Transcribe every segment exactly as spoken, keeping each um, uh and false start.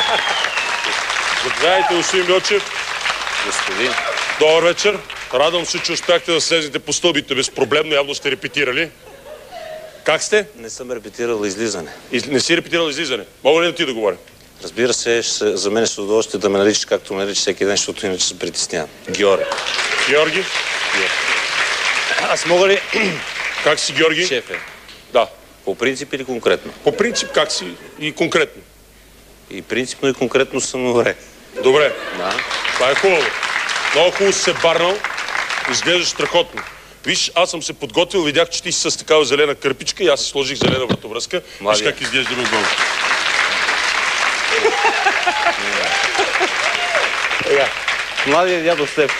Заповядайте, господин Милчев. Господин. Добър вечер. Радвам се, че успяхте да слезете по стълбите безпроблемно. Явно сте репетирали. Как сте? Не съм репетирал излизане. Из... Не си репетирал излизане. Мога ли да ти да говоря? Разбира се, ще, за мен е с удоволствие да ме наричаш както ме наричаш всеки ден, защото иначе се притеснявам. Георги. Георги? Георги. Аз мога ли... Как си, Георги? Шефе. Да. По принцип или конкретно? По принцип как си и конкретно? И принципно и конкретно съм добре. Добре. Да. Това е хубаво. Много хубаво си се барнал. Изглеждаш страхотно. Виж, аз съм се подготвил, видях, че ти си с такава зелена кърпичка и аз си сложих зелена вратовръзка. Виж как изглеждаме отдолу. Младия дядо Стефчо.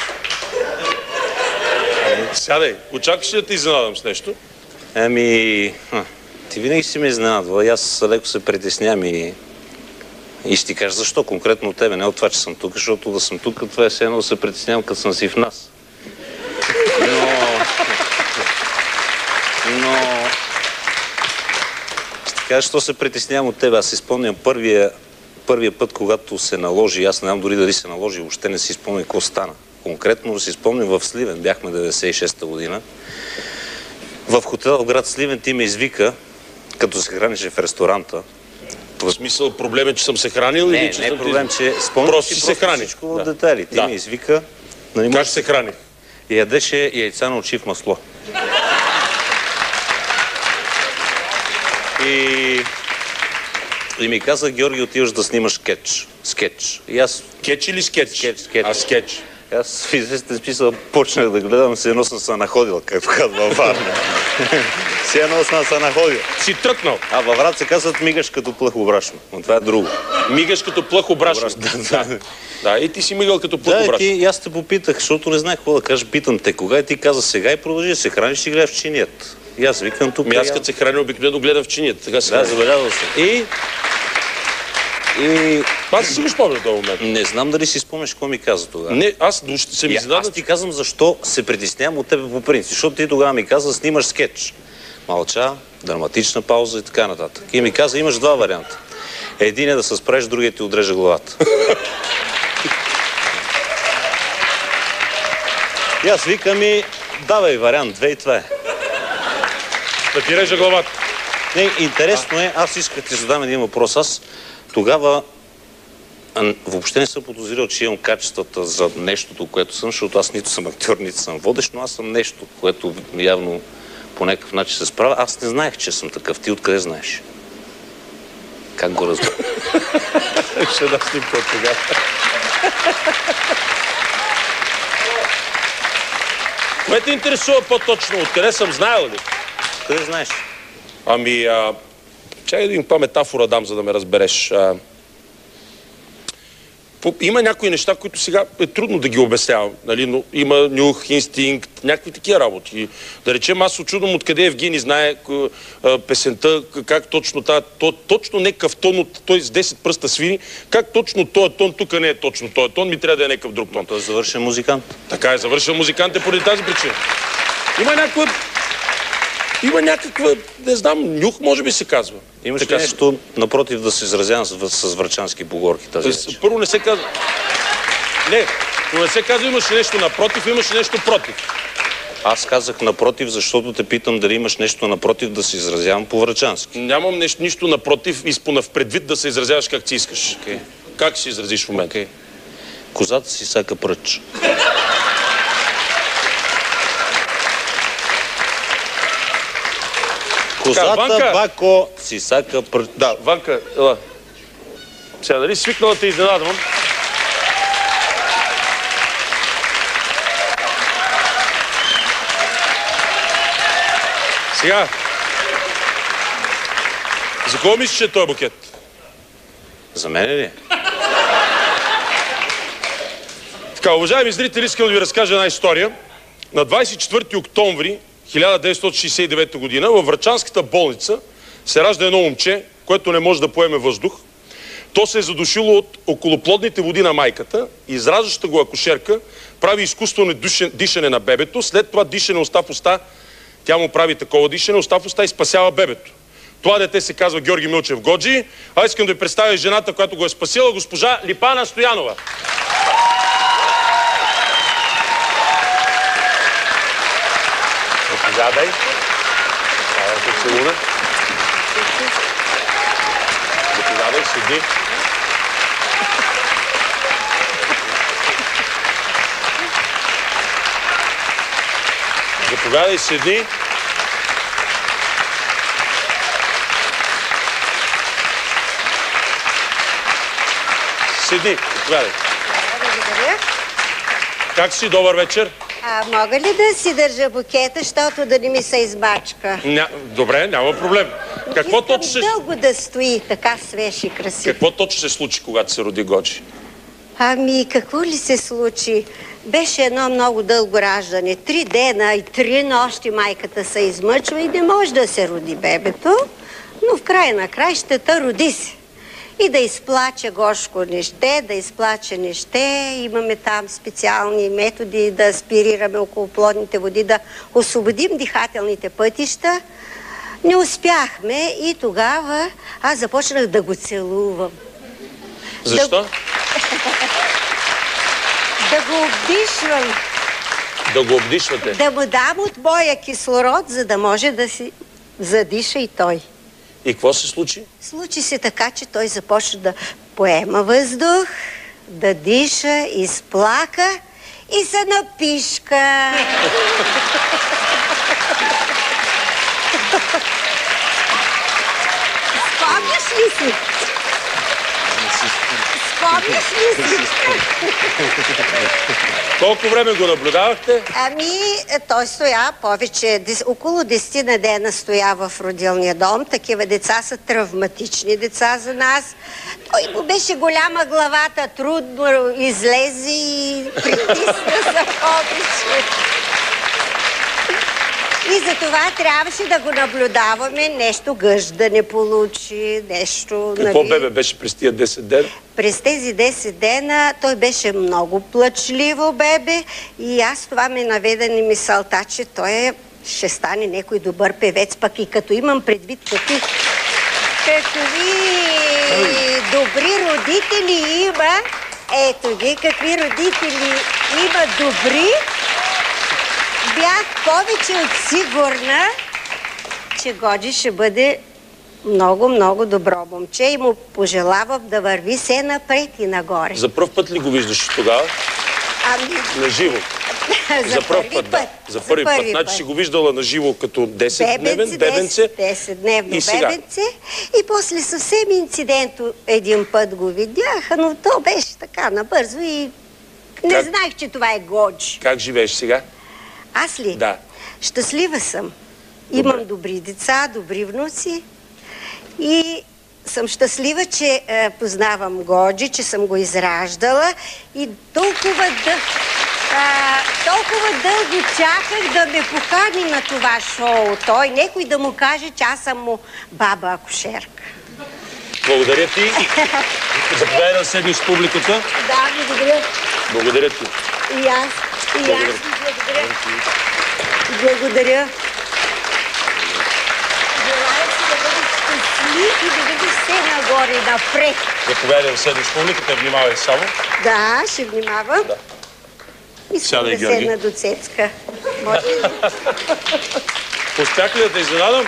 Сядай, очакваш ли да те изненадам с нещо? Ами... Ти винаги си ме изненадвала и аз леко се притеснявам и... И ще ти кажа защо конкретно от тебе, не от това, че съм тук, защото да съм тук, това е все едно да се притеснявам, като съм си в нас. Но... Но... Ще ти кажа, защо се притеснявам от тебе. Аз си спомням първия, първия път, когато се наложи, аз не знам дори дали се наложи, въобще не си спомням какво стана. Конкретно си спомням в Сливен, бяхме деветдесет и шеста година. В хотел в град Сливен ти ме извика, като се хранеше в ресторанта. В смисъл, проблем е, че съм се хранил не, или че не съм проблем, ти... че спомням просто си се храни. Всичко в да. детайли. Ти да. ме извика. Нали, как се храних? И ядеше яйца на очи в масло. И... И ми каза, Георги, отиваш да снимаш скетч. Скетч. И аз... Скетч или скетч? Скетч, скетч. А, скетч. Аз в известен смисъл почнах да гледам, се едно съм се находил, както казва във Варна. Се едно съм се находил. Си тръкнал. А във Врат се казват мигаш като плъхо брашно. Но това е друго. Мигаш като плъхо брашно. Да, да. Да, и ти си мигал като плъхо Да, брашно. и ти, аз те попитах, защото не знаех какво да кажа. Питам те кога и ти каза сега и продължи да се храниш и гледаш в чиният. И аз викам тук. Ми аз като се храня обикновено гледам в чиният. Така се да, забелязал съм. И... И... Аз си го спомня в този момент. Не знам дали си спомняш какво ми каза тогава. Не, аз ще се ми зададам. Аз ти казвам защо се притеснявам от тебе по принцип. Защото ти тогава ми каза, снимаш скетч. Мълча, драматична пауза и така нататък. И ми каза, имаш два варианта. Един е да се справиш, другия ти отрежа главата. И аз викам и давай вариант две и това е. Да ти режа главата. Не, интересно е, аз исках да ти задам един въпрос. Аз тогава въобще не съм подозирал, че имам качествата за нещото, което съм, защото аз нито съм актьор, нито съм водещ, но аз съм нещо, което явно по някакъв начин се справя. Аз не знаех, че съм такъв. Ти откъде знаеш? Как го разбира? Ще да снимка от тогава. Кое те интересува по-точно? Откъде съм знаел ли? Къде знаеш? Ами, а... чакай да им каква метафора дам, за да ме разбереш. А... Има някои неща, които сега е трудно да ги обяснявам, нали? Но има нюх, инстинкт, някакви такива работи. Да речем, аз очудвам откъде Евгений знае а, песента, как точно тази, то, точно некъв тон, от, той с десет пръста свири, как точно този тон, тук не е точно този тон, ми трябва да е някакъв друг тон. Но той е завършен музикант. Така е, завършен музикант е поради тази причина. Има някаква... Има някаква, не знам, нюх, може би се казва. Имаш така нещо, напротив, да се изразявам с, с врачански поговорки тази вечер? Първо не се казва... Не, но не се казва имаше нещо напротив, имаше нещо против. Аз казах напротив, защото те питам дали имаш нещо напротив да се изразявам по врачански. Нямам нещо, нищо напротив, изпонав предвид да се изразяваш как си искаш. Okay. Как се изразиш в момента? Okay. Козата си сака пръч. Козата, Ванка... Бако, си сака пръч. Да, Ванка, ела. Сега, дали свикнала те изненадвам? Сега. За кого мислиш, че е този букет? За мен ли? Така, уважаеми зрители, искам да ви разкажа една история. На двадесет и четвърти октомври хиляда деветстотин шейсет и девета година във Врачанската болница се ражда едно момче, което не може да поеме въздух. То се е задушило от околоплодните води на майката, израждаща го акушерка прави изкуствено дишане на бебето, след това дишане уста в уста, тя му прави такова дишане, уста в уста и спасява бебето. Това дете се казва Георги Милчев Годжи, а искам да ви представя жената, която го е спасила, госпожа Липана Стоянова. Заповядай. Заповядай, Заповядай, седи. Заповядай, седи. Седи, заповядай. Благодаря. Как си? Добър вечер. А мога ли да си държа букета, защото да не ми се избачка? Ня... Добре, няма проблем. Какво Искам точно се... дълго да стои, така свеж и красив. Какво точно се случи, когато се роди Годжи? Ами, какво ли се случи? Беше едно много дълго раждане. Три дена и три нощи майката се измъчва и не може да се роди бебето, но в края на краищата роди се. И да изплаче Гошко не ще, да изплаче не ще. Имаме там специални методи да аспирираме околоплодните води, да освободим дихателните пътища. Не успяхме и тогава аз започнах да го целувам. Защо? Да, да го обдишвам. Да го обдишвате? Да му дам от моя кислород, за да може да си задиша и той. И какво се случи? Случи се така, че той започна да поема въздух, да диша, изплака и се напишка. Спомняш ли си? Спомняш ли си? Колко време го наблюдавахте? Ами, той стоя повече, около десет на дена стоя в родилния дом. Такива деца са травматични деца за нас. Той му беше голяма главата, трудно излезе и притисна за повече. И за това трябваше да го наблюдаваме, нещо гъж да не получи, нещо... Какво нали... бебе беше през тия десет дена? През тези десет дена той беше много плачливо бебе и аз това ме наведе на мисълта, че той е, ще стане някой добър певец, пък и като имам предвид какви, какви добри родители има, ето ги, какви родители има добри, бях повече от сигурна, че Годжи ще бъде много, много добро момче и му пожелавам да върви се напред и нагоре. За пръв път ли го виждаш тогава? Ами... На живо? За, За пръв път, да. За първи път. Значи си го виждала на живо като десетдневен бебенце. десетдневно и сега. бебенце. И после съвсем инцидентно един път го видях, но то беше така набързо и не Как? знаех, че това е Годжи. Как живееш сега? Аз ли? Да. Щастлива съм. Добре. Имам добри деца, добри внуци и съм щастлива, че е, познавам Годжи, че съм го израждала и толкова, дъл... а, толкова дълго чаках да ме покани на това шоу. Той, някой да му каже, че аз съм му баба акушерка. Благодаря ти. Заповядай да седнеш с публиката. Да, благодаря. Благодаря ти. И аз, и аз Благодаря. ви благодаря. Благодаря. Желая си да бъдеш щастлив и да видиш все нагоре и напред. Заповядай да седнеш с публиката, внимавай само. Да, ще внимавам. Да. Искам Сядай, да Георги. седна до Цецка. Може ли? Успях ли да те изненадам?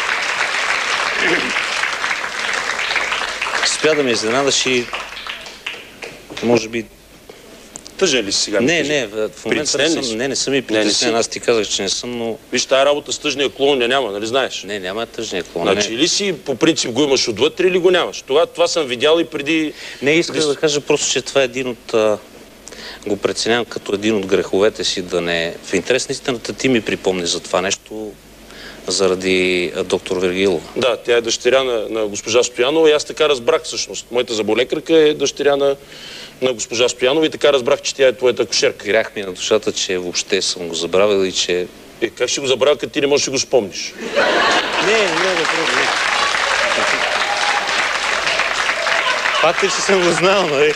Успя да ме изненадаш и може би... Тъжен ли си сега? Не, не, в момента не Притеснен ли си? съм, не, не съм и Не, не притеснен. си. Аз ти казах, че не съм, но... Виж, тая работа с тъжния клон я няма, нали знаеш? Не, няма тъжния клон. Значи, Не, или си по принцип го имаш отвътре, или го нямаш. Това, това съм видял и преди... не исках да кажа просто, че това е един от... А, го преценявам като един от греховете си да не... В интерес на истината ти ми припомни за това нещо заради а, доктор Вергилова. Да, тя е дъщеря на, на госпожа Стоянова и аз така разбрах всъщност. Моята заболекарка е дъщеря на, на госпожа Стоянова и така разбрах, че тя е твоята акушерка. Грях ми на душата, че въобще съм го забравил и че... Е, как ще го забравя, като ти не можеш да го спомниш? Не, не, не, не. Факт е, че съм го знал, нали?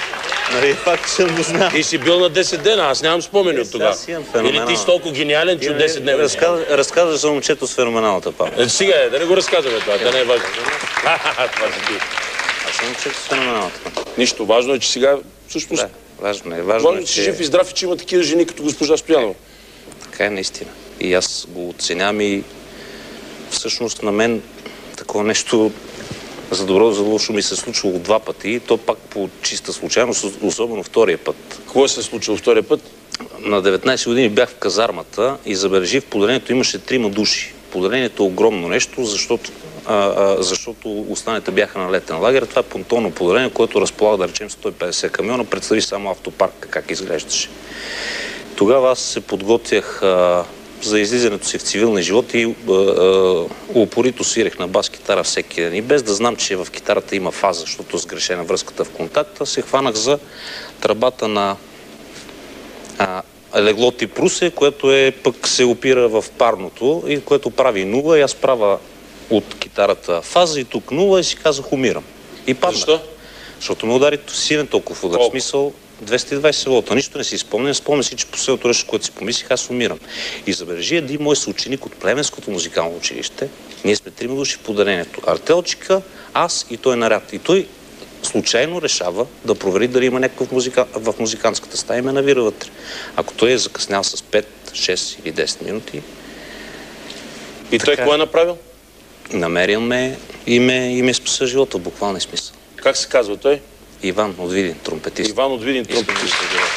Нали, факт, че съм го знал. И си бил на десет дена, аз нямам спомени от тогава. Или ти си толкова гениален, че от десет дена. Разказваш за момчето с феноменалната памет. Е, сега е, да не го разказваме това, да не е важно. Това си ти. Аз съм момчето с феноменалната памет. Нищо, важно е, че сега всъщност... Да, важно е. Важно, важно е, че си жив и здрав и че има такива жени като госпожа Стоянова. Така е наистина. И аз го оценявам и всъщност на мен такова нещо за добро, за лошо ми се случило два пъти. И то пак по чиста случайност, особено втория път. Какво се е случило втория път? На деветнайсет години бях в казармата и забележи, в поделението имаше трима души. Поделението е огромно нещо, защото, а, а, защото останалите бяха на летен лагер. Това е понтонно поделение, което разполага, да речем, сто и петдесет камиона. Представи само автопарк как изглеждаше. Тогава аз се подготвях а, за излизането си в цивилния живот и а, а, упорито свирех на бас китара всеки ден. И без да знам, че в китарата има фаза, защото сгрешена връзката в контакта, се хванах за тръбата на а, легло тип Русе, което е пък се опира в парното и което прави нула и аз правя от китарата фаза и тук нула и си казах умирам. И паднах. Защо? Защото ме удари силен толкова удар. В смисъл двеста и двайсет волта. Нищо не си спомням. Спомням си, че последното нещо, което си помислих, аз умирам. И забележи един мой съученик от Плевенското музикално училище. Ние сме трима души в поделението. Артелчика, аз и той наряд. И той случайно решава да провери дали има някакъв музика... в музикантската стая и ме навира вътре. Ако той е закъснял с пет, шест или десет минути... И така... той какво е направил? Намерил ме и ме, и ме спаса живота в буквалния смисъл. Как се казва той? Иван от Видин, тромпетист. Иван от Видин, тромпетист.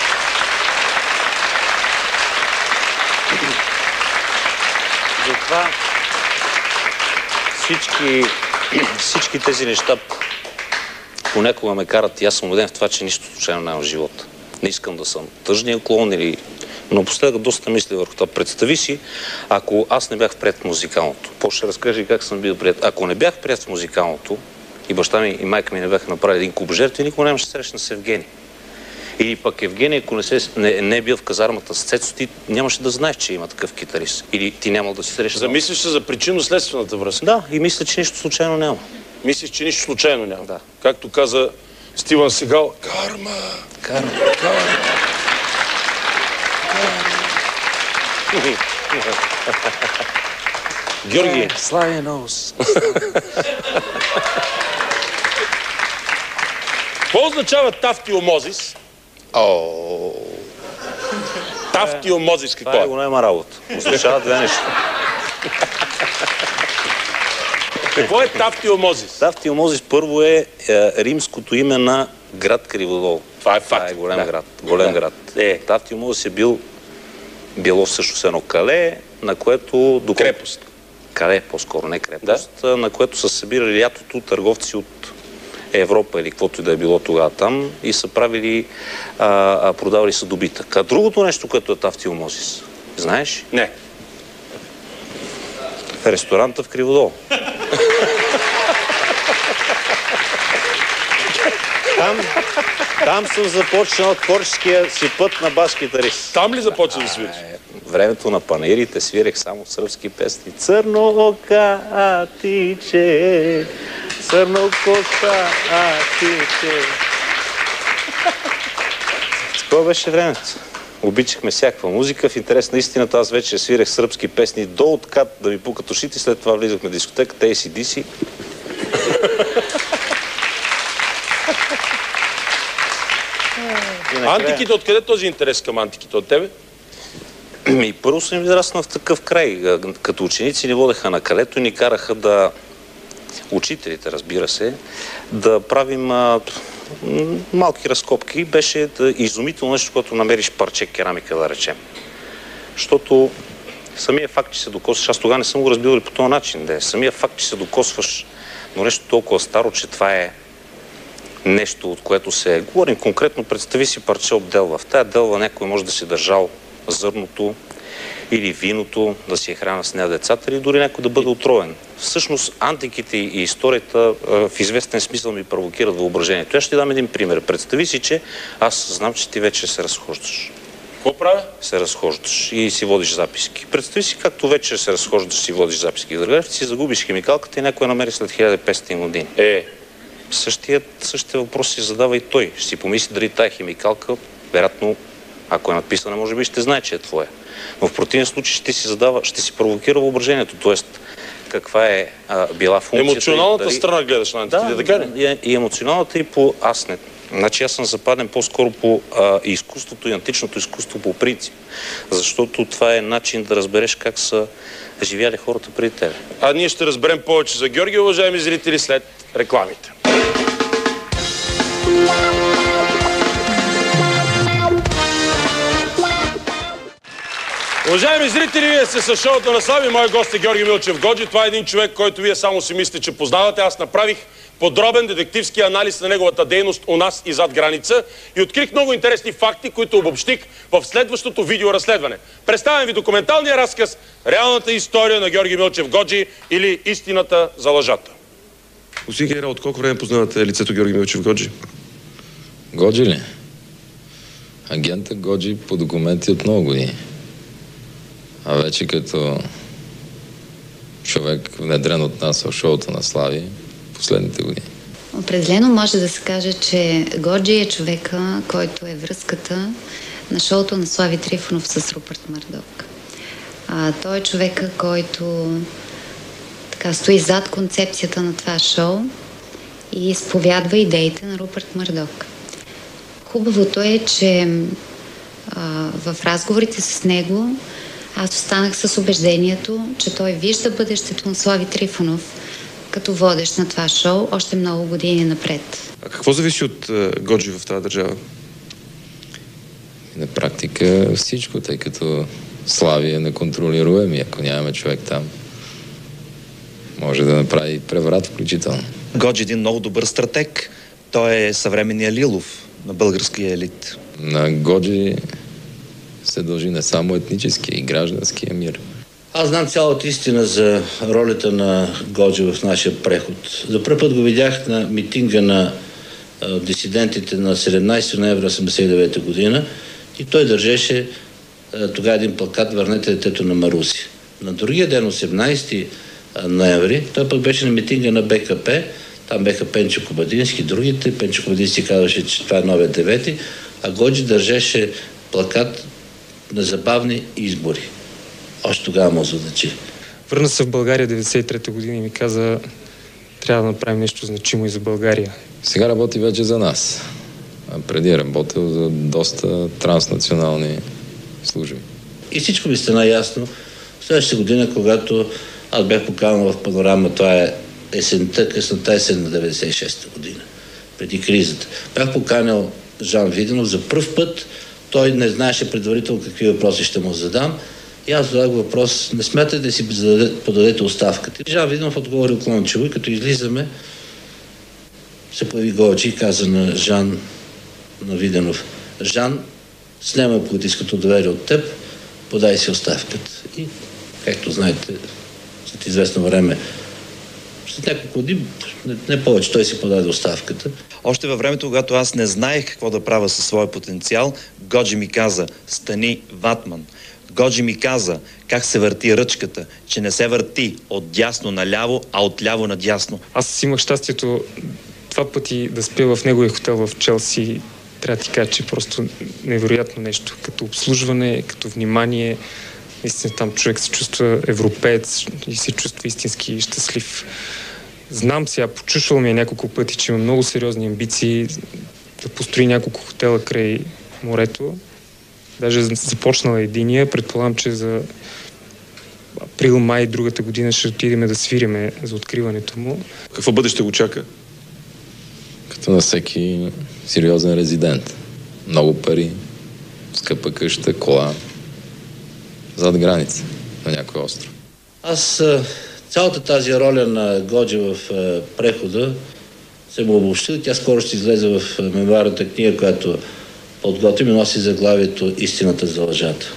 Затова всички, всички тези неща понякога ме карат и аз съм убеден в това, че нищо случайно няма в живота. Не искам да съм тъжния клон или... Но последък доста мисля върху това. Представи си, ако аз не бях приет в музикалното. По-ще разкажи как съм бил приет. Ако не бях приет в музикалното и баща ми и майка ми не бяха направили един куп жертви, никога нямаше да срещна с Евгений. Или пък Евгений, ако не, се, не, не е бил в казармата с Цецо, ти нямаше да знаеш, че има такъв китарист. Или ти нямал да си срещна. Замислиш се за причинно-следствената връзка? Да, и мисля, че нищо случайно няма. Мислиш, че нищо случайно няма? Да. Както каза Стивън Сегал, карма! Карма! Карма! Георги. Славия нос. Какво означава тафтиомозис? О. Тафтиомозис какво Това е? е голяма работа. Означава две неща. Какво е тафтиомозис? Тафтиомозис първо е, е римското име на град Криводол. Това е факт. Това е голям Да. град. Голям Да. град. Е. Тафтиомозис е бил било всъщност едно кале, на което... Доколко... Крепост. Кале, по-скоро, не крепост, да? На което са събирали лятото търговци от Европа или каквото и да е било тогава там и са правили, а, а, продавали са добитък. А другото нещо, което е тафтиомозис, знаеш? Не. Ресторанта в Криводол. Там, там съм започнал творческия си път на бас-китарист. Там ли започва да свириш? Времето на панаирите свирех само сръбски песни. Църно ока атиче, църно коса атиче. Такова беше времето. Обичахме всякаква музика. В интерес на истината аз вече свирех сръбски песни до откат да ми пукат ушите. След това влизахме в дискотеката Ей Си Ди Си. Антиките, откъде този интерес към антиките? От тебе? И първо съм израснал в такъв край. Като ученици ни водеха на калето и ни караха да... Учителите, разбира се, да правим а, малки разкопки. Беше да, изумително нещо, което намериш парче керамика, да речем. Защото самия факт, че се докосваш, аз тогава не съм го разбил по този начин. Да. Самия факт, че се докосваш до нещо толкова старо, че това е нещо, от което се... Говорим конкретно, представи си парче от делва. В тая делва някой може да си държал зърното или виното, да си е храна с нея децата, или дори някой да бъде отровен. Всъщност, антиките и историята в известен смисъл ми провокират въображението. Аз ще ти дам един пример. Представи си, че аз знам, че ти вече се разхождаш. Какво правя? Се разхождаш и си водиш записки. Представи си, както вече се разхождаш и си водиш записки. Държавите си загубиш химикалката и някой намери след хиляда и петстотин години. Е, Същия, същия въпрос си задава и той. Ще си помисли дали тая химикалка, вероятно, ако е написана, може би ще знае, че е твоя. Но в противен случай ще си задава, ще си провокира въображението. Тоест, каква е а, била функцията. Емоционалната дали... страна гледаш на антиките, да, така ли? И, и емоционалната и по аз не. Значи аз съм западен по-скоро по а, изкуството и античното изкуство по принцип. Защото това е начин да разбереш как са живяли хората преди тебе. А ние ще разберем повече за Георги, уважаеми зрители, след рекламите. Уважаеми зрители, вие сте с шоуто на Слави. Мой гост е Георги Милчев Годжи. Това е един човек, който вие само си мислите, че познавате. Аз направих подробен детективски анализ на неговата дейност у нас и зад граница и открих много интересни факти, които обобщих в следващото видеоразследване. Представям ви документалния разказ "Реалната история на Георги Милчев Годжи" или "Истината за лъжата". Господин генерал, от колко време познавате лицето Георги Милчев Годжи? Годжи ли? Агента Годжи по документи от много години. А вече като човек внедрен от нас в шоуто на Слави последните години. Определено може да се каже, че Годжи е човека, който е връзката на шоуто на Слави Трифонов с Рупърт Мърдок. А, той е човека, който така стои зад концепцията на това шоу и изповядва идеите на Рупърт Мърдок. Хубавото е, че а, в разговорите с него аз останах с убеждението, че той вижда бъдещето на Слави Трифонов като водещ на това шоу още много години напред. А какво зависи от uh, Годжи в тази държава? На практика всичко, тъй като Слави е неконтролируем и ако нямаме човек там, може да направи преврат включително. Годжи е един много добър стратег. Той е съвременния Лилов на българския елит. На Годжи се дължи не само етническия и гражданския мир. Аз знам цялата истина за ролята на Годжи в нашия преход. За първи път го видях на митинга на а, дисидентите на седемнайсети ноември осемдесет и девета година и той държеше а, тогава един плакат "Върнете детето на Маруси". На другия ден, осемнайсети ноември, той пък беше на митинга на Б К П. Там беха Пенчо Кобадински, другите. Пенчо Кобадински казваше, че това е новия девети, а Годжи държеше плакат "Незабавни избори". Още тогава му озадачи. Върна се в България деветдесет и трета година и ми каза, трябва да направим нещо значимо и за България. Сега работи вече за нас. А преди е работил за доста транснационални служби. И всичко ми стана ясно. Следващата година, когато аз бях поканен в Панорама, това е есента, късната есен на деветдесет и шеста година, преди кризата. Бях поканил Жан Виденов за пръв път. Той не знаеше предварително какви въпроси ще му задам. И аз задах въпрос: не смятате да си подадете оставката? И Жан Виденов отговори уклончиво и като излизаме, се появи Годжи и каза на Жан, на Виденов: "Жан, снема политическото доверие от теб, подай си оставката". И, както знаете, след известно време, след няколко дни, не, не повече, той си подаде оставката. Още във времето, когато аз не знаех какво да правя със своя потенциал, Годжи ми каза: "Стани ватман". Годжи ми каза как се върти ръчката, че не се върти от дясно наляво, а от ляво надясно. Аз имах щастието два пъти да спя в неговия хотел в Челси. Трябва да ти кажа, че просто невероятно нещо. Като обслужване, като внимание. Наистина там човек се чувства европеец и се чувства истински щастлив. Знам сега, почушвал ми е няколко пъти, че има много сериозни амбиции да построи няколко хотела край морето. Даже започнала единия. Предполагам, че за април-май другата година ще отидем да свириме за откриването му. Какво бъдеще го чака? Като на всеки сериозен резидент. Много пари, скъпа къща, кола, зад граница на някой остров. Аз цялата тази роля на Годжи в прехода се му обобщил. Тя скоро ще излезе в мемуарната книга, която подготвим и носи заглавието "Истината за лъжата".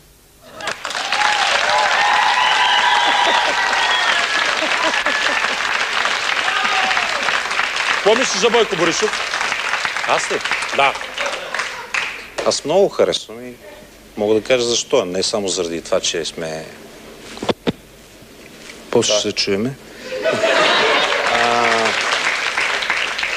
Какво мислиш за Бойко Борисов? Аз ли? Да. Аз много харесвам и мога да кажа защо. Не само заради това, че сме... После ще се чуеме. А...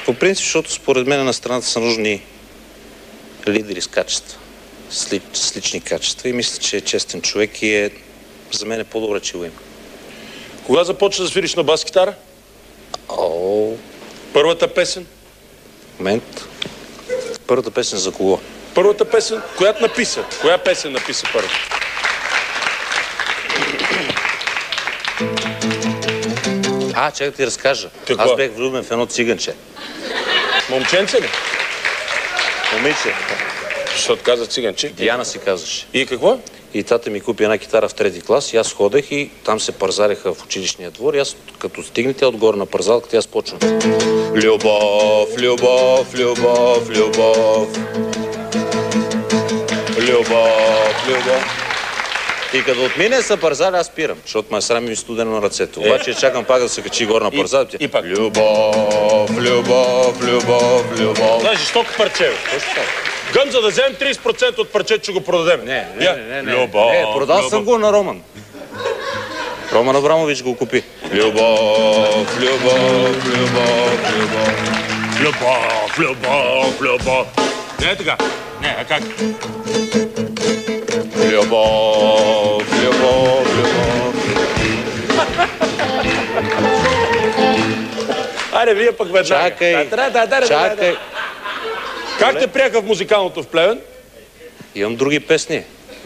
По принцип, защото според мен на страната са нужни лидери с качества, с, ли, с лични качества и мисля, че е честен човек и е, за мен е по-добре, че го има. Кога започна да свириш на бас-китара? О, Първата песен? момент. Първата песен за кого? Първата песен, която написа? Коя песен написа първа? А, чакай да ти разкажа. Какво? Аз бях влюбен в едно циганче. Момченце ли? Момиче. Защото каза циганче. Диана си казваше. И какво? И тата ми купи една китара в трети клас и аз ходех и там се пързаляха в училищния двор и аз като стигне тя отгоре на пързалката, аз почвам. Любов, любов, любов, любов. Любов, любов. И като отмине са пързали, аз спирам, защото ме срами ми студено на ръцете. Обаче чакам пак да се качи горе на пързалите. И пак. Любов, любов, любов, любов. Знаеш, жестоко парче, бе. Точно така. Гън, за да вземем трийсет процента от парчето, ще го продадем. Не, не, Я. не, не. Любов, Не, продал любов. съм го на Роман. Роман Абрамович го купи. Любов, любов, любов, любов. Любов, любов, любов. Не е така. Не, а как? Любов, любов, любов. Айде, вие пък веднага. Чакай, Да, да, да, да, да, чакай. да. Как те приеха в музикалното в Плевен? Имам други песни.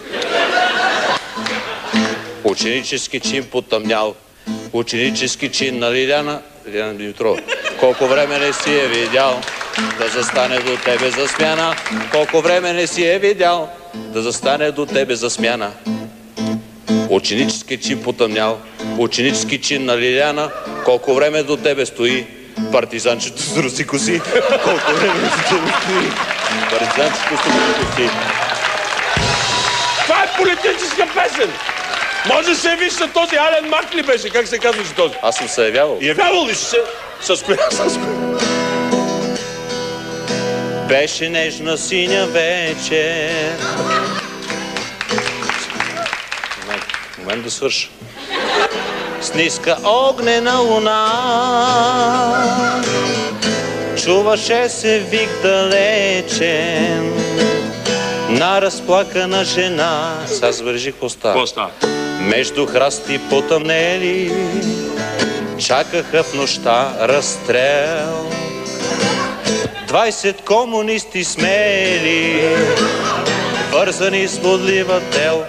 Ученически чин потъмнял. Ученически чин на Лиляна. Лиляна Димитрова. Колко време не си е видял да застане до тебе за смяна. Колко време не си е видял да застане до тебе за смяна. Ученически чин потъмнял. Ученически чин на Лиляна. Колко време до тебе стои партизанчето с руси коси. Колко време до тебе стои партизанчето с руси коси. Това е политическа песен! Може се виж на този Ален Мак ли беше? Как се казваше този? Аз съм се явявал. Явявал ли си се? С коя? С коя? Беше нежна синя вечер. Момент, момент да свърша. С ниска огнена луна чуваше се вик далечен на разплакана жена. Сега забележи какво става. Какво става? Между храсти потъмнели чакаха в нощта разстрел. Двайсет комунисти смели, вързани с бодлива тел.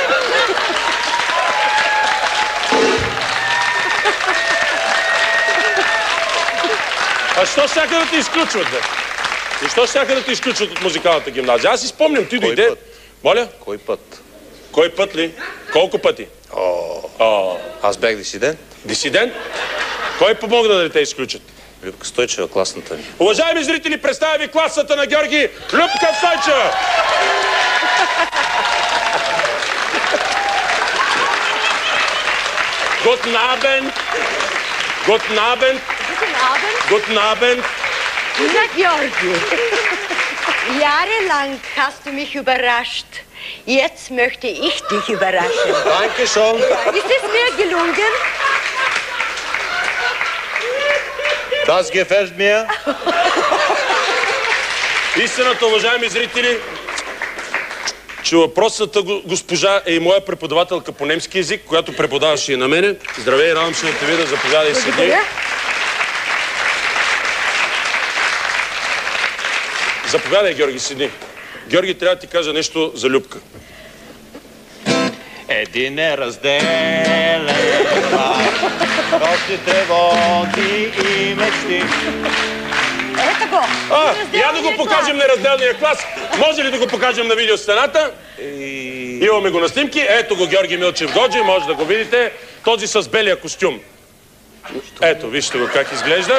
А що щяха да те изключват, бе? И що щяха да те изключват от музикалната гимназия? Аз си спомням, ти Кой дойде... път? Моля? Кой път? Кой път ли? Колко пъти? О, О, аз бях дисидент. дисидент? Кой помогна да не те изключат? Любка Стойчева, класната ми. Уважаеми зрители, представя ви класата на Георги Любка Стойчева! Guten Abend! Guten Abend! Guten Abend. Guten Abend! Na, Georgi. Jahrelang hast du mich überrascht. Jetzt möchte ich dich überraschen. Danke schon. Ist es mir gelungen? Das gefällt mir. Истината, уважаеми зрители, че въпросната госпожа е и моя преподавателка по немски език, която преподаваше и на мене. Здравей, радвам се да те видя, заповядай, седи. Благодаря. Заповядай, Георги, седи. Георги, трябва да ти кажа нещо за Любка. Един е разделен, общи тревоги и мечти. Ето го. А, Неразделният я да го клас. покажем неразделния клас. Може ли да го покажем на видеостената? И... Имаме го на снимки. Ето го Георги Милчев Годжи, може да го видите. Този с белия костюм. Ето, вижте го как изглежда.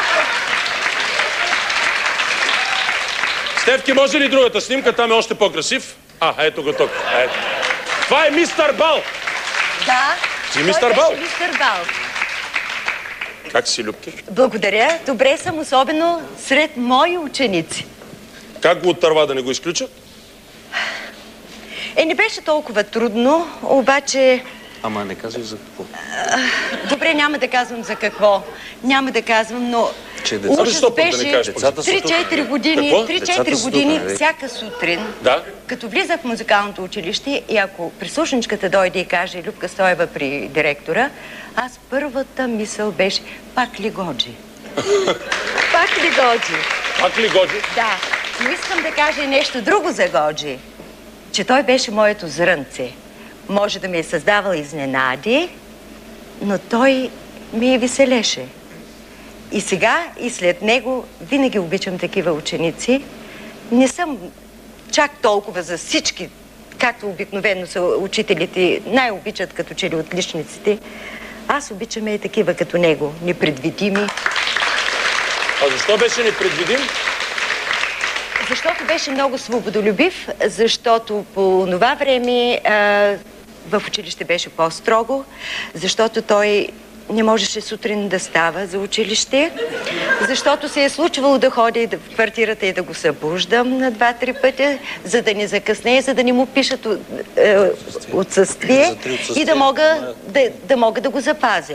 Стевки, може ли другата снимка? Там е още по-красив. А, ето го тук. Ето. Това е мистер Бал. Да. Си мистер Той Бал? беше мистер Бал. Как си, Любки? Благодаря. Добре съм, особено сред мои ученици. Как го оттърва да не го изключат? Е, не беше толкова трудно, обаче Ама не казвай за какво. Добре, няма да казвам за какво. Няма да казвам, но Че децата... ужас Защо пък да не беше кажеш? Децата са тук, три-четири нали? години, Какво? три-четири Децата са години тук, нали? всяка сутрин, Да. като влизах в музикалното училище и ако прислушничката дойде и каже Любка Стоева при директора, аз първата мисъл беше пак ли Годжи? Пак ли Годжи? Пак ли Годжи? Да, но искам да кажа и нещо друго за Годжи. Че той беше моето зрънце. Може да ми е създавал изненади, но той ми е веселеше. И сега, и след него, винаги обичам такива ученици. Не съм чак толкова за всички, както обикновено са учителите, най-обичат като че ли отличниците. Аз обичам и такива като него, непредвидими. А защо беше непредвидим? Защото беше много свободолюбив, защото по това време а, в училище беше по-строго, защото той не можеше сутрин да става за училище, защото се е случвало да ходи в квартирата и да го събуждам на два-три пъти, за да не закъснее, за да не му пишат е, отсъствие и да мога да, да мога да го запазя.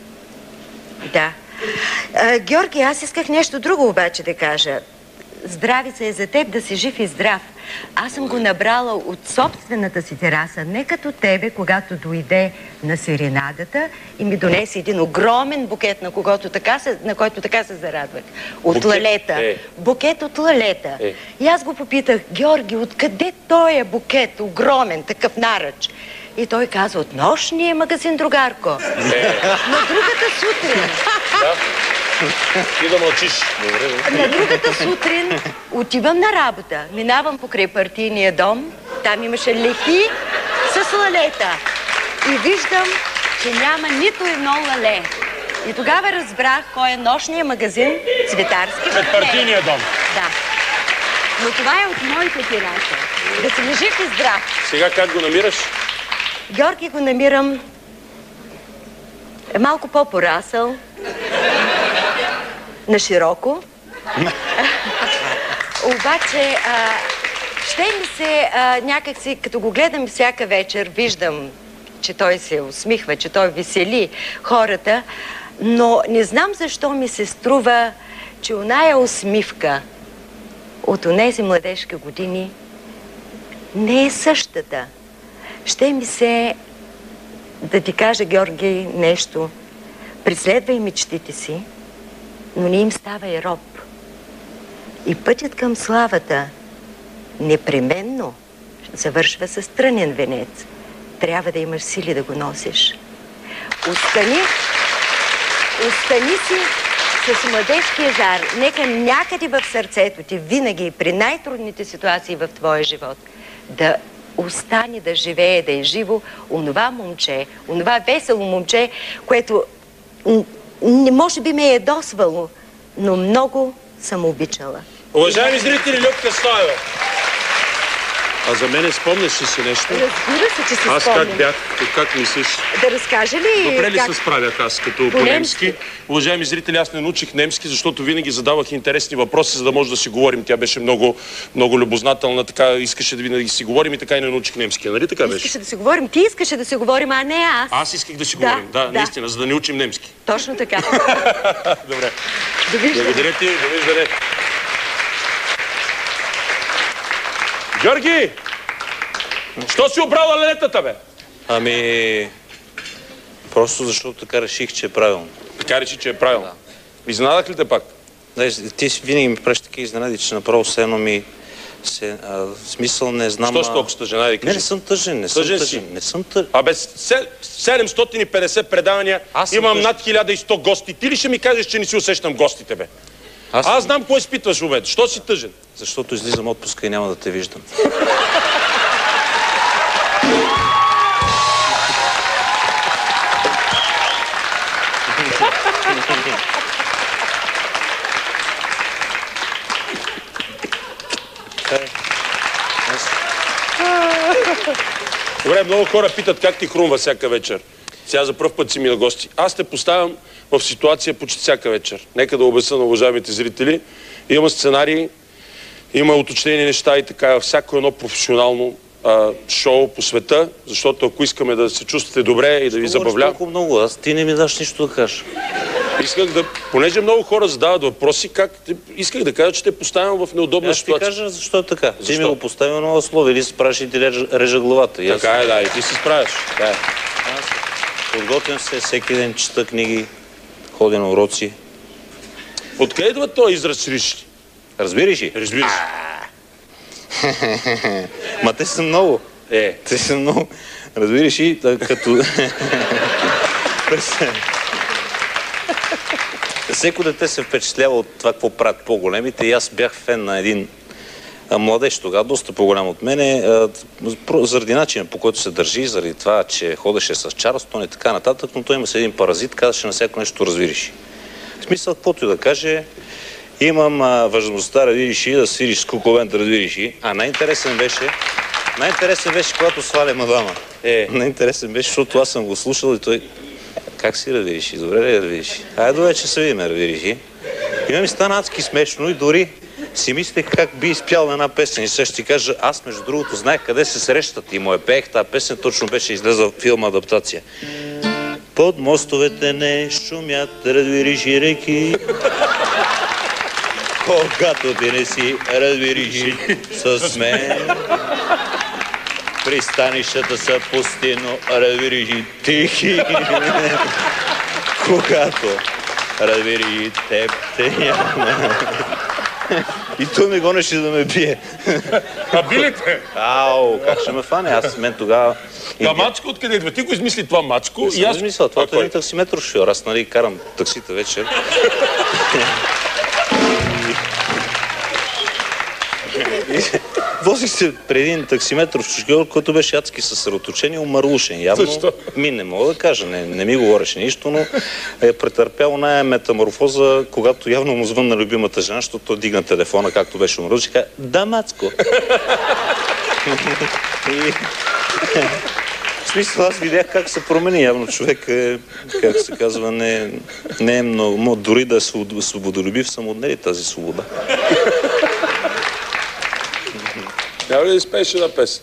Да. А, Георги, аз исках нещо друго обаче да кажа. Здравица е за теб, да си жив и здрав. Аз съм го набрала от собствената си тераса, не като тебе, когато дойде на серенадата и ми донесе един огромен букет, на, когото така се, на който така се зарадвах. От букет, лалета. Е. Букет от лалета. Е. И аз го попитах, Георги, откъде той е букет, огромен, такъв наръч? И той каза, от нощния магазин, другарко. Е. На другата сутрин. Да. И да мълчиш. На другата сутрин отивам на работа. Минавам покрай партийния дом. Там имаше леки с лалета. И виждам, че няма нито едно лале. И тогава разбрах кой е нощния магазин Цветарски. Пред партийния дом. Да. Но това е от моята тераса. Да си жив и здрав. Сега как го намираш? Георги го намирам малко по-порасъл. На широко. Обаче, а, ще ми се а, някакси, като го гледам всяка вечер, виждам, че той се усмихва, че той весели хората, но не знам защо ми се струва, че оная усмивка от онези младежки години не е същата. Ще ми се да ти кажа, Георги, нещо. Преследвай мечтите си, но не им става и роб. И пътят към славата непременно завършва със странен венец. Трябва да имаш сили да го носиш. Остани, остани си с младежкия жар. Нека някъде в сърцето ти, винаги и при най-трудните ситуации в твоя живот, да остане да живее, да е живо онова момче, онова весело момче, което не може би ме е ядосвало, но много съм обичала. Уважаеми зрители, Любка Стоева. А за мене спомняш ли си нещо? Разбира се, че си аз спомням. Аз как бях? Как мислиш? Да разкажа ли? Добре ли как... се справях аз като по-немски? Уважаеми зрители, аз не научих немски, защото винаги задавах интересни въпроси, за да може да си говорим. Тя беше много, много любознателна, така искаше да винаги си говорим и така и не научих немски. Нали така беше? Искаше да си говорим. Ти искаше да си говорим, а не аз. Аз исках да си да, говорим. Да, да, наистина, за да не учим немски. Точно така. Добре. Довиждане. Благодаря ти. Довиждане. Георги! Що си обрала лалетата, бе? Ами... Просто защото така реших, че е правилно. Така реши, че е правилно. Да. Изненадах ли те пак? Да, ти си винаги ми правиш такива изненади, че направо все едно ми... Се, а, смисъл не знам... Що си толкова тъжен? Айде, кажи. Не, не съм тъжен, не съм тъжен. тъжен. Не съм тъжен. Абе, седемстотин и петдесет предавания, аз имам тъжен. над хиляда и сто гости. Ти ли ще ми кажеш, че не си усещам гостите, бе? Аз, аз знам какво изпитваш в момента. Що си тъжен? Защото излизам отпуска и няма да те виждам. Добре, много хора питат как ти хрумва всяка вечер. Сега за пръв път си ми на гости. Аз те поставям в ситуация почти всяка вечер. Нека да обясня на уважаемите зрители. Има сценарии, има уточнени неща и така. Всяко едно професионално а, шоу по света, защото ако искаме да се чувствате добре и да ви забавлявам... Толкова много, аз ти не ми даш нищо да кажеш. Исках да... Понеже много хора задават въпроси, как... Исках да кажа, че те поставям в неудобна Аз ще ти ситуация. кажа защо е така. Защо? Ти ми го поставя на условие, или се справиш и ти режа, режа главата. И аз... Така е, да, и ти се справяш. Да. Аз подготвям се, всеки ден чета книги, ходя на уроци. Откъде идва този израз риш? Разбираш ли? Разбираш. Ма те са много. Е. Те са много. Разбираш ли, да, като... Всеко дете се впечатлява от това, какво правят по-големите. И аз бях фен на един младеж тогава, доста по-голям от мене, заради начина, по който се държи, заради това, че ходеше с Чарлстон и така нататък, но той има си един паразит, казваше на всяко нещо разбираш. В смисъл, каквото и да каже, имам а, възможността, разбираш и да свириш с куковент, разбираш и. А най-интересен беше, най-интересен беше, когато сваля мадама. Е, най-интересен беше, защото аз съм го слушал и той... Как си, разбираш? Добре ли разбираш? Айде вече се видим, разбираш. И ме ми стана адски смешно и дори си мислех как би изпял на една песен. И сега ще ти кажа, аз между другото знаех къде се срещат и му я пеех. Тази песен точно беше излезла в филма адаптация. Под мостовете не шумят, разбираш и реки. Когато ти не си, разбираш с мен. Пристанищата са пустино, разбираш и тихи. Когато разбираш и теб те няма. И той ме гонеше да ме бие. А билете? Ау, как ще ме фане? Аз мен тогава... Да, Мачко, откъде идва? Ти го измисли това Мачко. Не съм аз... измислил, това е един таксиметров шофьор. Аз нали карам таксита вечер. Возих се преди един таксиметров шофьор, който беше адски съсредоточен и умърлушен. Явно Защо? Ми не мога да кажа, не, не ми говореше нищо, но е претърпял най метаморфоза, когато явно му звънна любимата жена, защото той дигна телефона, както беше умърлушен, и каза: да, Мацко. И... В смисъл, аз видях как се промени. Явно човек е, как се казва, не, не е много, дори да е свободолюбив, са му отнели тази свобода. Няма ли да изпееш една песен?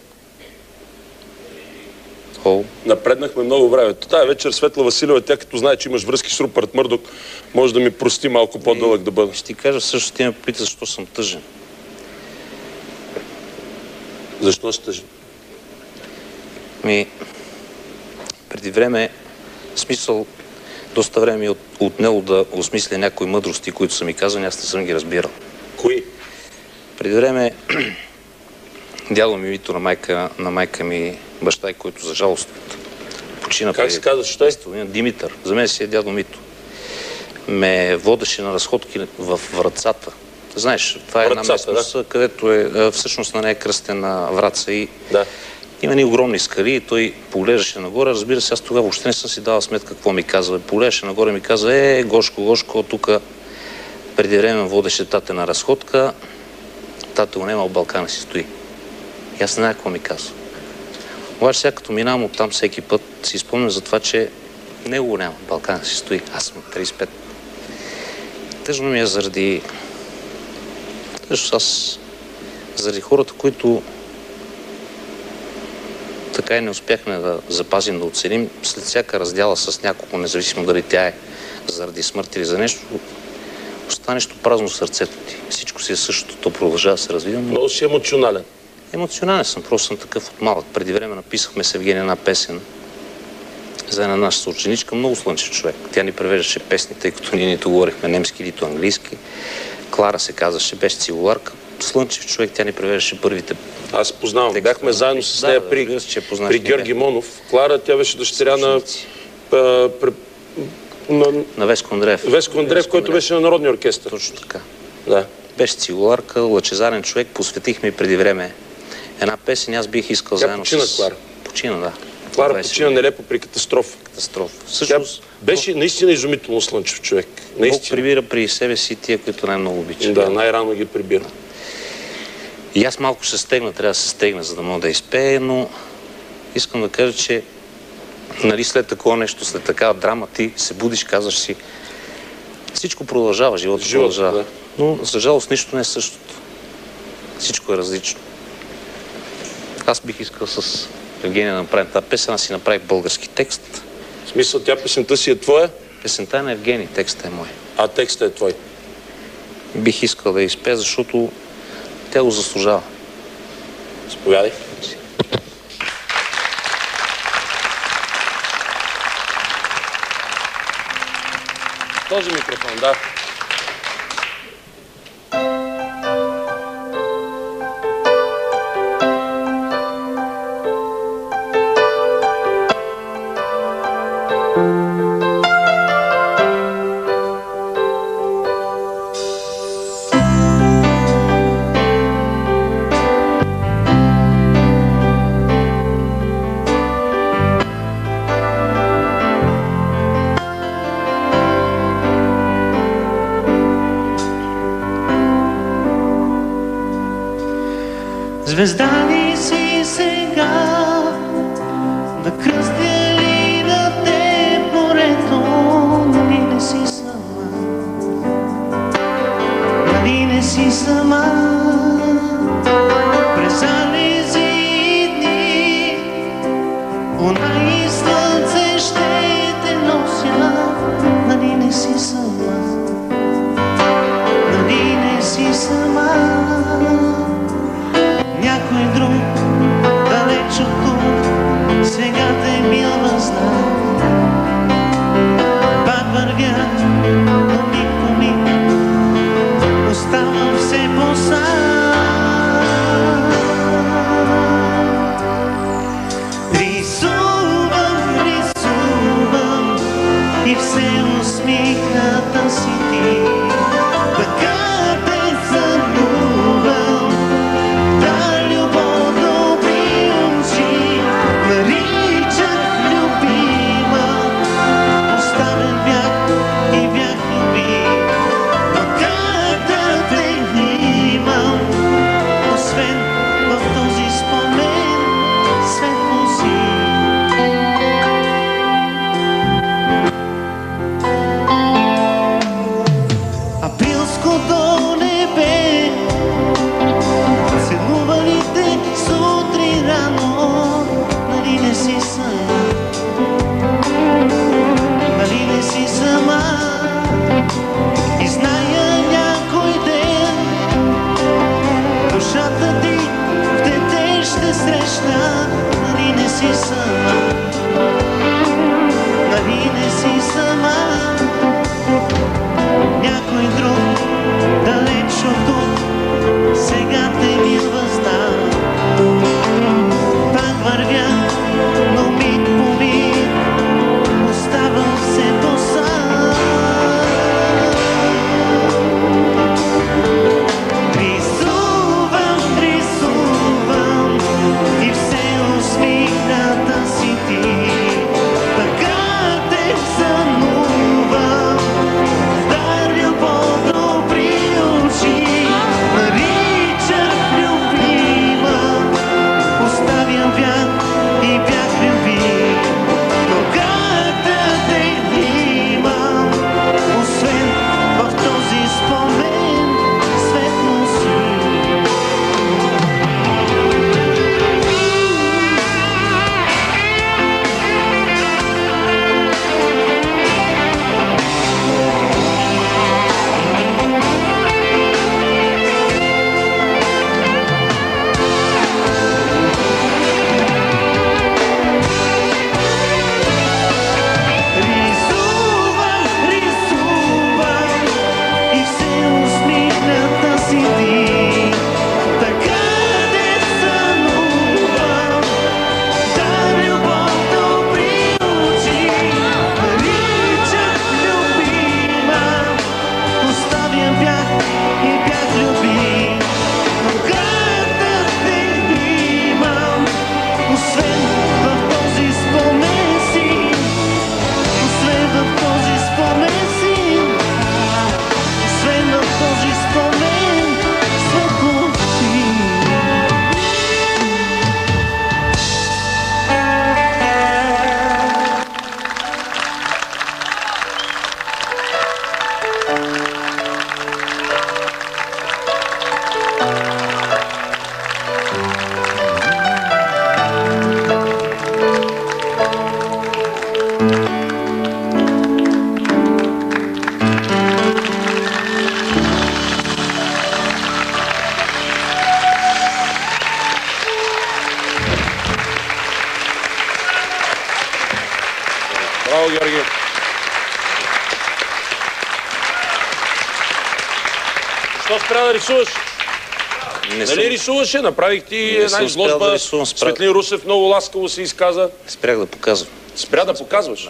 О. Напреднахме много време. Тая вечер Светла Василева, тя като знае, че имаш връзки с Рупърт Мърдок, може да ми прости малко по-дълъг да бъда. Ще ти кажа също, ти ме пита, защо съм тъжен. Защо си тъжен? Ми, преди време, в смисъл, доста време ми е отнело да осмисля някои мъдрости, които са ми казани, аз не съм ги разбирал. Кои? Преди време дядо ми Вито на майка, на майка ми баща, който за жалост почина. Как се казва, що е? Димитър. За мен си е дядо Мито. Ме водеше на разходки в Врацата. Знаеш, това е една местност, да, където е всъщност на нея кръстена Враца и да. Има ни огромни скали и той поглеждаше нагоре. Разбира се, аз тогава въобще не съм си давал сметка какво ми казва. Поглеждаше нагоре и ми каза: е, Гошко, Гошко, тук преди време водеше тате на разходка. Тате го нема, в Балкана си стои. И аз не знам какво ми казва. Обаче сега като минавам оттам всеки път, си спомням за това, че него го няма, в Балкана си стои. Аз съм трийсет и пет. Тъжно ми е заради... Тъжно аз... Заради хората, които така и не успяхме да запазим, да оценим след всяка раздяла с няколко, независимо дали тя е заради смърт или за нещо, остане нещо празно в сърцето ти. Всичко си е същото, то продължава да се развива. Много си емоционален. Емоционален съм, просто съм такъв от малък. Преди време написахме с Евгения една песен за една наша съученичка, много слънчев човек. Тя ни превеждаше песни, тъй като ние нито говорихме немски, нито английски. Клара се казваше, беше цигуларка. Слънчев човек, тя ни превеждаше първите. Аз познавам. Текст. Бяхме заедно с нея да, при, да, се, при Георги Монов. Клара, тя беше дъщеря на, а, при, на... на Веско Андреев. Веско Андреев, който беше на Народния оркестър. Точно така. Да. Беше цигуларка, лъчезарен човек. Посветихме и преди време една песен. Аз бих искал тя заедно почина, с... Клара. Почина, да. Клара почина нелепо при катастрофа. Катастрофа. Всъщност, тя беше наистина изумително слънчев човек. Наистина. Бог прибира при себе си тия, които най-много обича. Да, най-рано ги прибира. И аз малко ще стегна, трябва да се стегна, за да мога да изпея, но искам да кажа, че нали, след такова нещо, след такава драма, ти се будиш, казваш си, всичко продължава, живота Живот, продължава. Да. Но за жалост нищо не е същото. Всичко е различно. аз бих искал с Евгения да направим тази песен, аз си направих български текст. В смисъл, тя песента си е твоя? Песента е на Евгений, текстът е мой. А текстът е твой? Бих искал да я изпея, защото тя го заслужава. Заповядай. Този микрофон, да. Звезда ли си сега, да кръстя ли на те порето, нали не си сама, нали не си сама, през залези и дни, она и слънце ще те нося, нали не си сама, нали не си сама. Някой друг, далеч от тук, сега те милва знак. Пак вървя, но миг по миг, оставам все по-сам. Рисувам, рисувам и все усмихната си ти. Така те сънувам, и бях люби, но как да те внима, да рисуваш? Не Нали съм... рисуваше? Направих ти Не една съм успял да изложба. рисувам, спря- Светлин Русев много ласкаво се изказа. Спрях да показвам. Спря да показваш?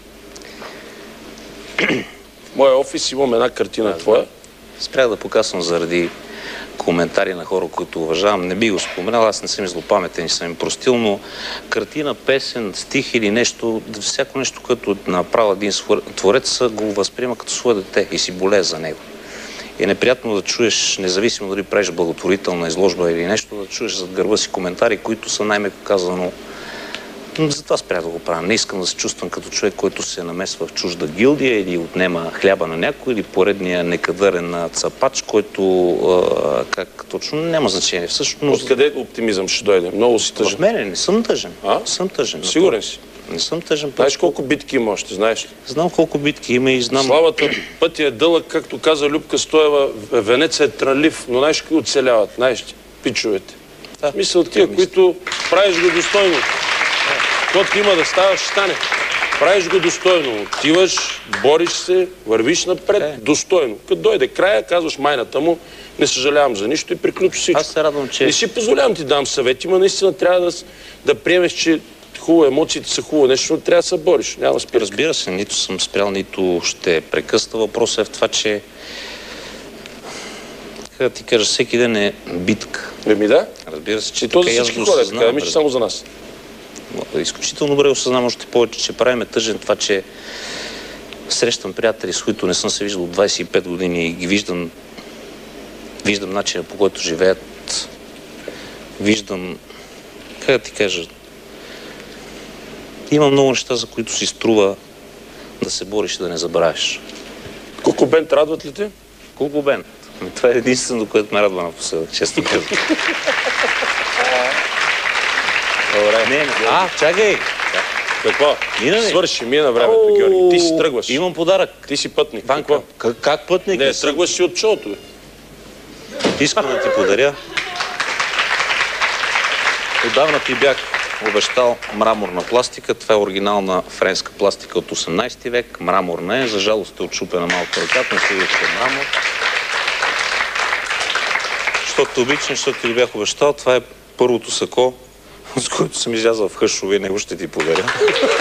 В моя офис имам една картина твоя. Спрях да показвам заради коментари на хора, които уважавам. Не би го споменал, аз не съм злопаметен и съм им простил, но картина, песен, стих или нещо, всяко нещо, което направил един творец, го възприема като свое дете и си более за него. И е неприятно да чуеш, независимо дали правиш благотворителна изложба или нещо, да чуеш зад гърба си коментари, които са най-меко казано. Но затова спрях да го правя. Не искам да се чувствам като човек, който се намесва в чужда гилдия или отнема хляба на някой, или поредния некадърен цапач, който а, как точно няма значение. Всъщност... Откъде оптимизъм ще дойде? Много си тъжен. В мене не съм тъжен. А? Съм тъжен. Сигурен си? Не съм тъжен. Знаеш колко битки има още, знаеш ли? Знам колко битки има и знам... Славата, пътя е дълъг, както каза Любка Стоева, венец е трънлив, но знаеш кои оцеляват, знаеш ли? Пичовете. Да. В смисъл тия, които правиш го достойно. Каквото има да става, ще стане. Правиш го достойно. Отиваш, бориш се, вървиш напред, е. достойно. Като дойде края, казваш майната му, не съжалявам за нищо и приключи всичко. Аз се радвам, че... Не си позволявам ти дам съвети, но наистина трябва да, да приемеш, че хубаво, емоциите са хубаво нещо, но трябва да се бориш. Няма спирка. Разбира се, нито съм спрял, нито ще прекъсна. Въпросът е в това, че... Как да ти кажа, всеки ден е битка. Еми да. Разбира се, че и то за така всички го хора, осъзнавам. така, ами, че само за нас. Изключително добре осъзнавам още повече, че правиме тъжен това, че срещам приятели, с които не съм се виждал от двайсет и пет години и ги виждам, виждам начина, по който живеят. Виждам, как да ти кажа, има много неща, за които си струва да се бориш и да не забравиш. Колко бент радват ли те? Колко бент? Това е единственото, което ме радва напоследък, честно казвам. Добре. Не, не, а, чакай! Какво? Мина ли? Свърши, мина времето, Георги. Ти си тръгваш. Имам подарък. Ти си пътник. Ванка, как, как пътник? Не, тръгваш си от шоуто, бе. Искам да ти подаря. Отдавна ти бях обещал мраморна пластика. Това е оригинална френска пластика от осемнайсети век. Мраморна е. За жалост е отшупена малко ръката, не се вижда мрамор. Защото те обичам, защото ти го бях обещал. Това е първото сако, с който съм излязъл в хъшове и него ще ти подаря.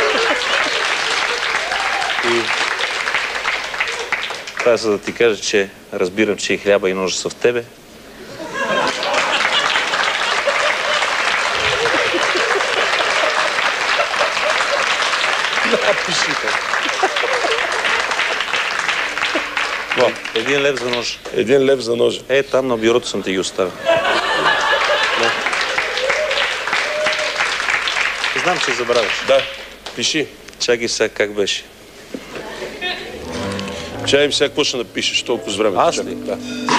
И... Това е за да ти кажа, че разбирам, че и хляба и ножа са в тебе. Един лев за ножа. Един лев за ножа. Е, там на бюрото съм ти ги оставил. Знам, че забравяш. Да, пиши. Чакай сега как беше. Чакай сега какво ще напишеш толкова с време. Аз ли? Да.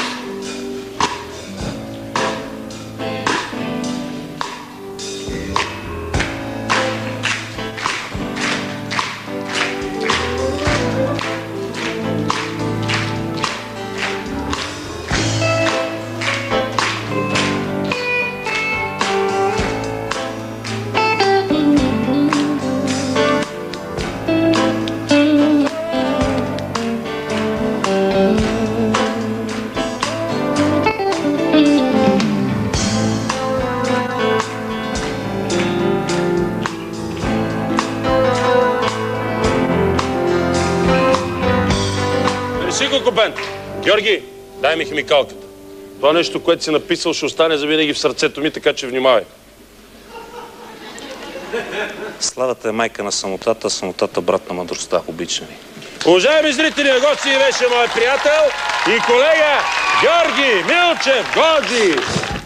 Георги, дай ми химикалката. Това нещо, което си написал, ще остане завинаги в сърцето ми, така че внимавай. Славата е майка на самотата, самотата брат на мъдростта. Обичам ви. Уважаеми зрители, на гости беше мой приятел и колега Георги Милчев Годжи.